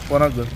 कोणाक धर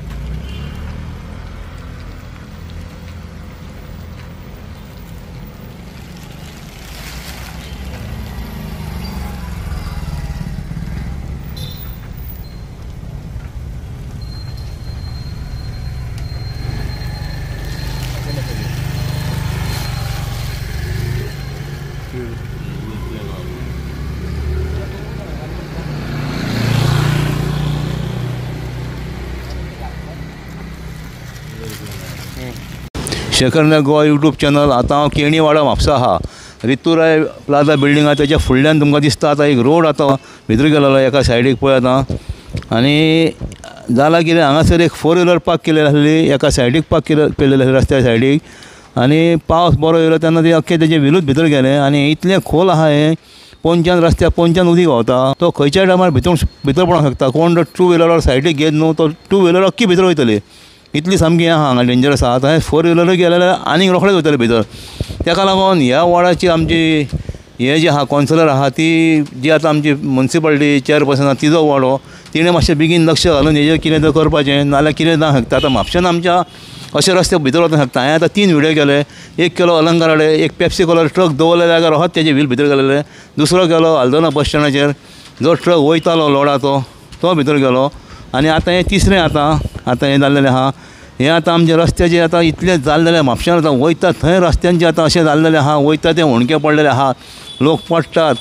Shekhar Naik Goa YouTube channel. आतां हांव केणीवाडा म्हापसा आहा, रितुराय प्लाझा बिल्डींग आहा तेच्या फुडल्यान तुमकां दिसता आतां एक रोड आतां भितर गेलेलो एका सायडीक पळय आतां। आनी जालां कितें, हांगासर एक 4 व्हिलर पार्क केलेली आसली, एका सायडीक पार्क केलेली आसली रस्त्या सायडीक। आनी पावस बरो येयलो तेन्ना ते अख्खें तेजें व्हिलूच भितर गेलें आनी इतलें खोल आहा हें, पोंच्यान रस्त्याक पोंच्यान उदीक व्हांवता। तो खंयच्याय टायमार भितर पडूंक शकता। कोण जर 2 व्हिलरार सायडीक घेत न्हू तो 2 व्हिलर अख्खी भितर वयतली, इतली सामकी आहा हांगा डेंजरस आहा। आतां 4 व्हिलर गेले जाल्यार आनीक रोखडेच वयतले भितर। तेका लागून ह्या वॉर्डाची आमची हे जी आहा कावन्सिलर आहा ती, जी आतां आमची म्युन्सिपालिटी चेअरपर्सन आहा तिजो वाडो, तिणें मातशें बेगीन लक्ष घालून हेजेर कितें तर करपाचें, नाल्यार कितें जावंक शकता। आतां म्हापशान आमच्या अशे रस्ते भितर वचूंक शकता। हांवें आतां 3 व्हिडियो केले, एक केलो अलंकार कडेन, एक पेप्सी कलर ट्रक दवरले जाग्यार होच तेजे व्हील भितर गेलेले, दुसरो केलो हल्दोना बस स्टँडाचेर जो ट्रक वयतालो लोडाचो तो भितर गेलो, आनी आतां हें तिसरें आतां हें जाल्लेलें आहा। हें आतां आमच्या रस्त्याचें आतां इतलें जाल्लेलें म्हापशान आतां वयता थंय रस्त्यांचें आतां अशें जाल्लेलें आहा, वयता तें होणके पडलेले आहा, लोक पडटात।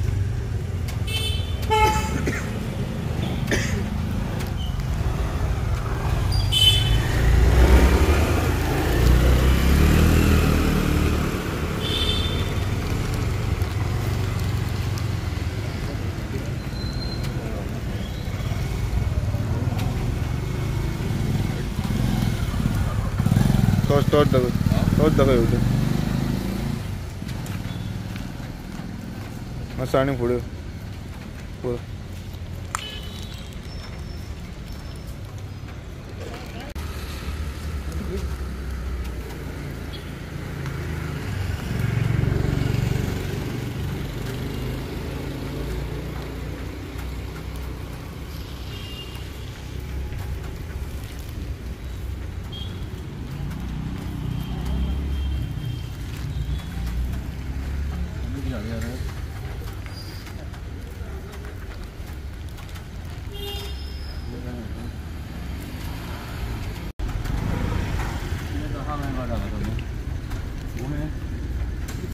तोच दाखय येवं मातसो आनी फुडें पळय। Yeah.